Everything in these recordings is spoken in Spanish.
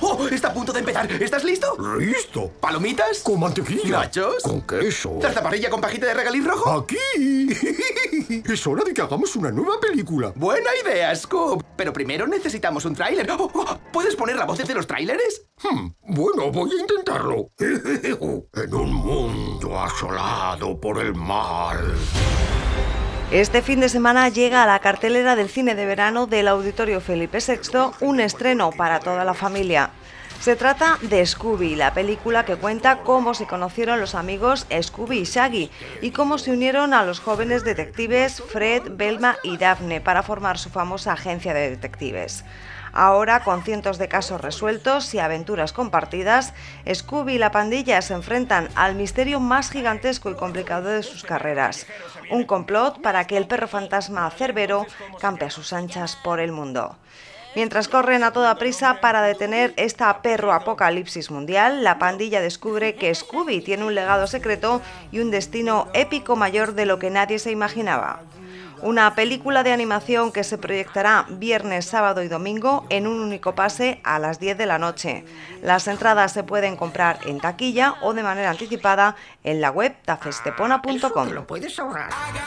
¡Oh! Está a punto de empezar. ¿Estás listo? ¡Listo! ¿Palomitas? ¿Con mantequilla? ¿Nachos? ¿Con queso? ¿Salsa parrilla con pajita de regaliz rojo? ¡Aquí! Es hora de que hagamos una nueva película. Buena idea, Scoop. Pero primero necesitamos un tráiler. ¿Puedes poner la voz de los tráileres? Bueno, voy a intentarlo. En un mundo asolado por el mal. Este fin de semana llega a la cartelera del cine de verano del Auditorio Felipe VI un estreno para toda la familia. Se trata de Scooby, la película que cuenta cómo se conocieron los amigos Scooby y Shaggy y cómo se unieron a los jóvenes detectives Fred, Velma y Daphne para formar su famosa agencia de detectives. Ahora, con cientos de casos resueltos y aventuras compartidas, Scooby y la pandilla se enfrentan al misterio más gigantesco y complicado de sus carreras. Un complot para que el perro fantasma Cerbero campe a sus anchas por el mundo. Mientras corren a toda prisa para detener esta perro apocalipsis mundial, la pandilla descubre que Scooby tiene un legado secreto y un destino épico mayor de lo que nadie se imaginaba. Una película de animación que se proyectará viernes, sábado y domingo en un único pase a las 10 de la noche. Las entradas se pueden comprar en taquilla o de manera anticipada en la web tafestepona.com. Lo puedes ahorrar.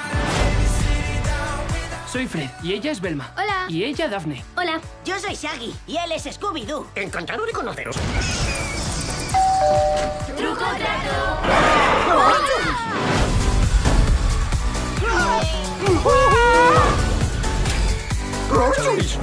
Soy Fred y ella es Velma. Hola. Y ella Daphne. Hola, yo soy Shaggy y él es Scooby-Doo. Encantado de conoceros. ¡Truco trato! ¡Rayos!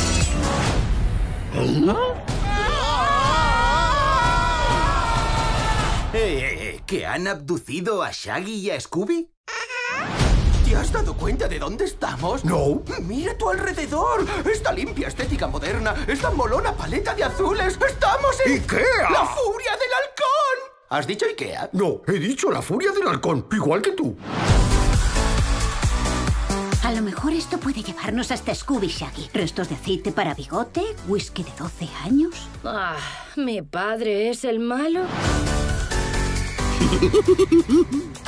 ¿Que han abducido a Shaggy y a Scooby? ¿Te has dado cuenta de dónde estamos? No. ¡Mira a tu alrededor! Esta limpia estética moderna, esta molona paleta de azules. ¡Estamos en... ¡Ikea! ¡La furia del halcón! ¿Has dicho Ikea? No, he dicho la furia del halcón, igual que tú. A lo mejor esto puede llevarnos hasta Scooby Shaggy. Restos de aceite para bigote, whisky de 12 años. Ah, ¿mi padre es el malo?